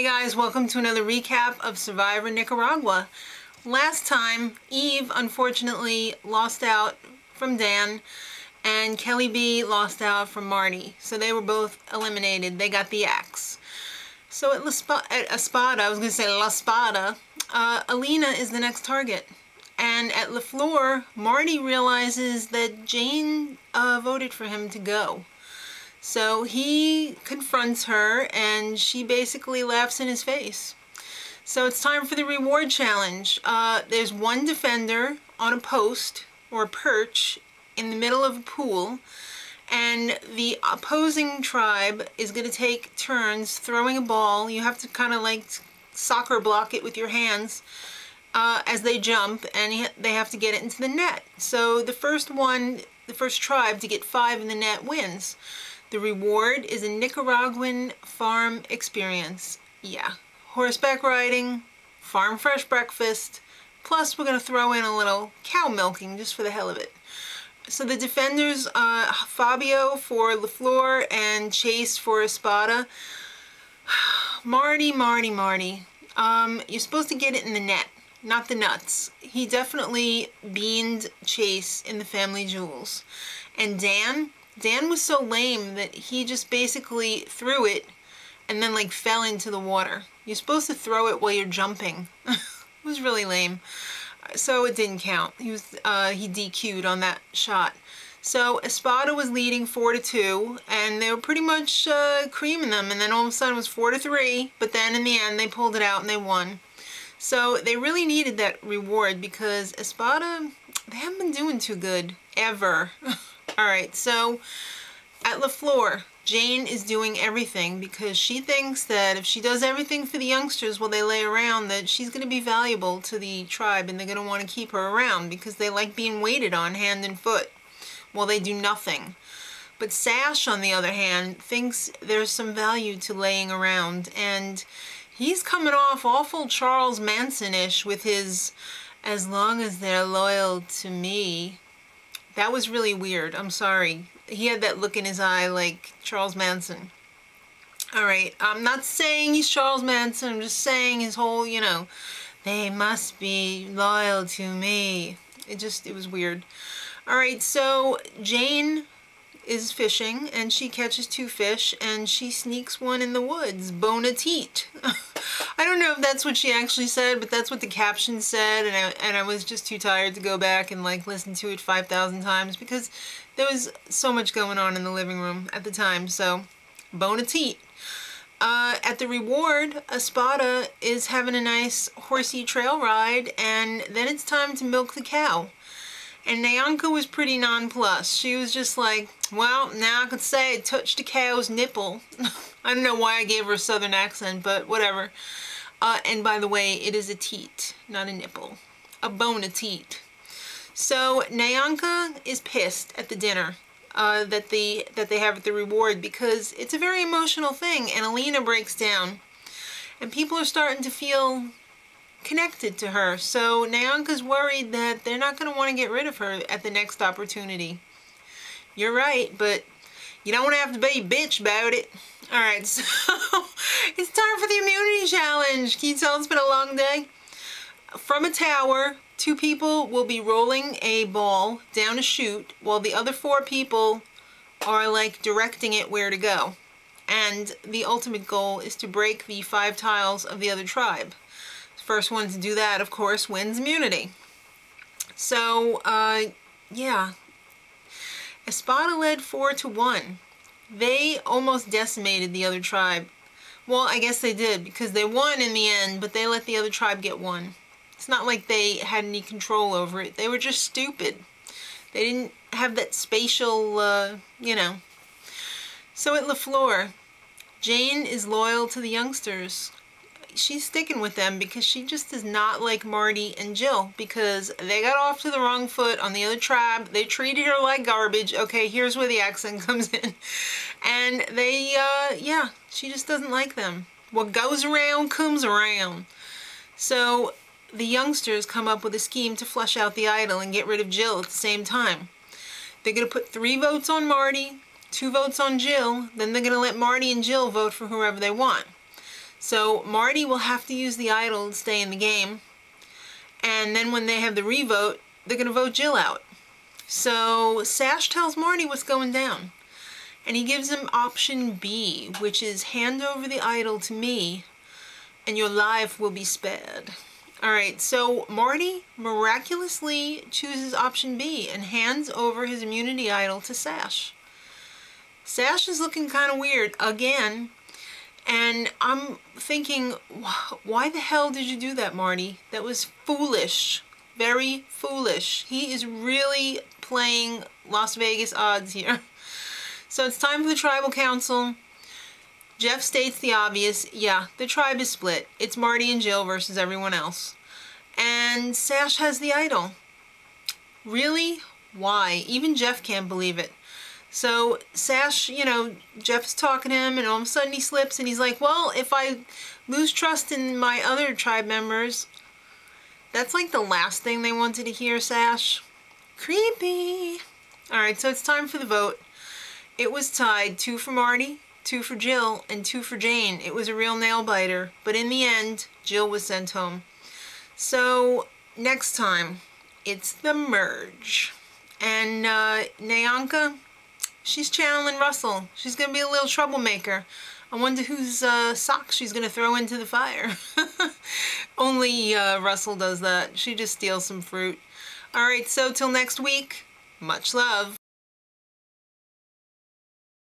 Hey guys, welcome to another recap of Survivor Nicaragua. Last time, Yve unfortunately lost out from Dan, and Kelly B lost out from Marty. So they were both eliminated. They got the axe. So at Espada, I was going to say La Espada, Alina is the next target. And at Flor, Marty realizes that Jane voted for him to go. So he confronts her and she basically laughs in his face. So it's time for the reward challenge. There's one defender on a post or a perch in the middle of a pool, and the opposing tribe is going to take turns throwing a ball. You have to kind of like soccer block it with your hands as they jump, and they have to get it into the net. So the first tribe to get 5 in the net wins. The reward is a Nicaraguan farm experience. Yeah, horseback riding, farm fresh breakfast, plus we're going to throw in a little cow milking just for the hell of it. So the defenders, Fabio for Flor and Chase for Espada. Marty. You're supposed to get it in the net, not the nuts. He definitely beaned Chase in the family jewels. And Dan was so lame that he just basically threw it and then like fell into the water. You're supposed to throw it while you're jumping. It was really lame. So it didn't count. He DQ'd on that shot. So Espada was leading 4-2, and they were pretty much creaming them, and then all of a sudden it was 4-3, but then in the end they pulled it out and they won. So they really needed that reward because Espada, they haven't been doing too good, ever. Alright, so at Flor, Jane is doing everything because she thinks that if she does everything for the youngsters while they lay around, that she's going to be valuable to the tribe and they're going to want to keep her around because they like being waited on hand and foot while they do nothing. But Sash, on the other hand, thinks there's some value to laying around, and he's coming off awful Charles Manson-ish with his "as long as they're loyal to me." That was really weird. I'm sorry. He had that look in his eye like Charles Manson. Alright, I'm not saying he's Charles Manson. I'm just saying his whole, you know, they must be loyal to me. It was weird. Alright, so Jane is fishing and she catches 2 fish and she sneaks one in the woods. Bon appetit. I don't know if that's what she actually said, but that's what the caption said, and I was just too tired to go back and like listen to it 5,000 times because there was so much going on in the living room at the time. So bon appetit. At the reward, Espada is having a nice horsey trail ride, and then it's time to milk the cow. And Nyanka was pretty nonplussed. She was just like, well, now I could say I touched a cow's nipple. I don't know why I gave her a southern accent, but whatever. And by the way, it is a teat, not a nipple. A bon appetit. So Nyanka is pissed at the dinner that they have at the reward because it's a very emotional thing, and Alina breaks down. And people are starting to feel connected to her. So Nyanka's worried that they're not going to want to get rid of her at the next opportunity. You're right, but you don't have to be a bitch about it. Alright, so it's time for the immunity challenge. Can you tell it's been a long day? From a tower, 2 people will be rolling a ball down a chute while the other 4 people are like directing it where to go. And the ultimate goal is to break the 5 tiles of the other tribe. First one to do that, of course, wins immunity. So, yeah. Espada led 4-1. They almost decimated the other tribe. Well, I guess they did, because they won in the end, but they let the other tribe get 1. It's not like they had any control over it. They were just stupid. They didn't have that spatial, you know. So at Flor, Jane is loyal to the youngsters. She's sticking with them because she just does not like Marty and Jill because they got off to the wrong foot on the other tribe. They treated her like garbage. Okay, here's where the accent comes in. And they, yeah, she just doesn't like them. What goes around comes around. So the youngsters come up with a scheme to flush out the idol and get rid of Jill at the same time. They're going to put 3 votes on Marty, 2 votes on Jill, then they're going to let Marty and Jill vote for whoever they want. So Marty will have to use the idol to stay in the game. And then when they have the revote, they're going to vote Jill out. So Sash tells Marty what's going down. And he gives him option B, which is hand over the idol to me and your life will be spared. Alright, so Marty miraculously chooses option B and hands over his immunity idol to Sash. Sash is looking kind of weird again. And I'm thinking, why the hell did you do that, Marty? That was foolish. Very foolish. He is really playing Las Vegas odds here. So it's time for the tribal council. Jeff states the obvious. Yeah, the tribe is split. It's Marty and Jill versus everyone else. And Sash has the idol. Really? Why? Even Jeff can't believe it. So Sash, you know, Jeff's talking to him and all of a sudden he slips and he's like, well, if I lose trust in my other tribe members, that's like the last thing they wanted to hear, Sash. Creepy. Alright, so it's time for the vote. It was tied, 2 for Marty, 2 for Jill, and 2 for Jane. It was a real nail biter, but in the end, Jill was sent home. So next time, it's the merge. And Nyanka, she's channeling Russell. She's going to be a little troublemaker. I wonder whose socks she's going to throw into the fire. Only Russell does that. She just steals some fruit. Alright, so till next week, much love.